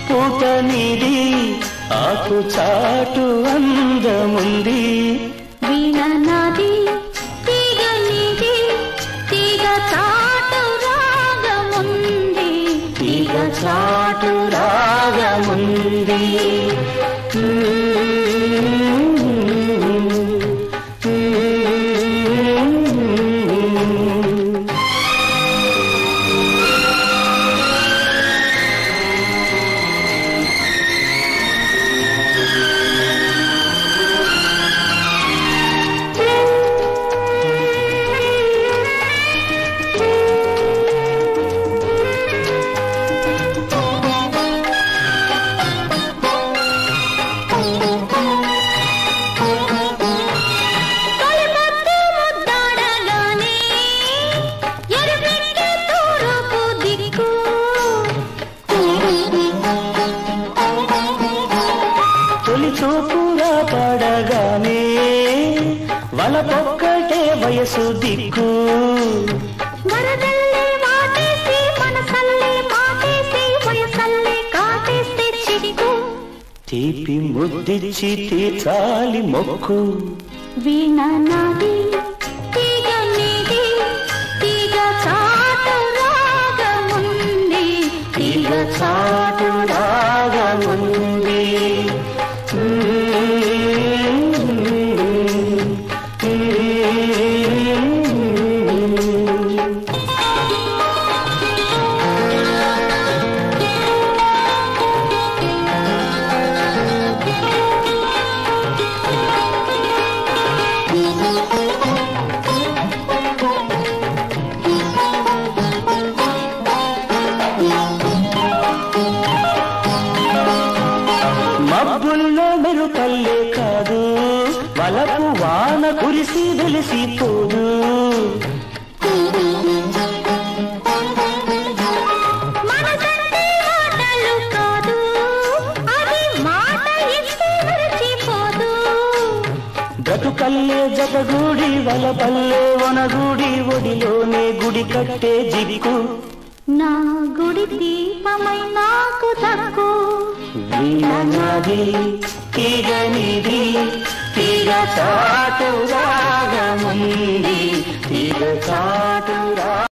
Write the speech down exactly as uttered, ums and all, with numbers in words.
పూట నీది ఆకు చాటు అందముంది వీణ నాది తీగ నీది తీగ చాటు రాగముంది తీగ చాటు రాగముంది చూపురా పడగానే వలపొక్కటే వయసు దిక్కు వరదల్లే వాటేసి మనసల్లే మాటేసి వయసల్లే కాటేస్తే చిక్కు తీపి ముద్దిచ్చి తీర్చాలి మొక్కు వీణ నాది తీగ నీది తీగ చాటు రాగముంది తీగ చాటు రాగముంది మబ్బుల్లో మెరుపల్లే కాదు వలపు వాన కురిసి వెలిసిపోదు మనసంటే మాటలు కాదు అది మాట ఇస్తే మరచిపోదు బ్రతుకల్లే జతగూడి వలపల్లే వనగూడి ఒడిలోనే గుడి కట్టే జిడికు నా గుడి దీపమై నాకు దక్కు వీణ నాది తీగ నీది తీగ చాటు రాగముంది తీగ చాటు రా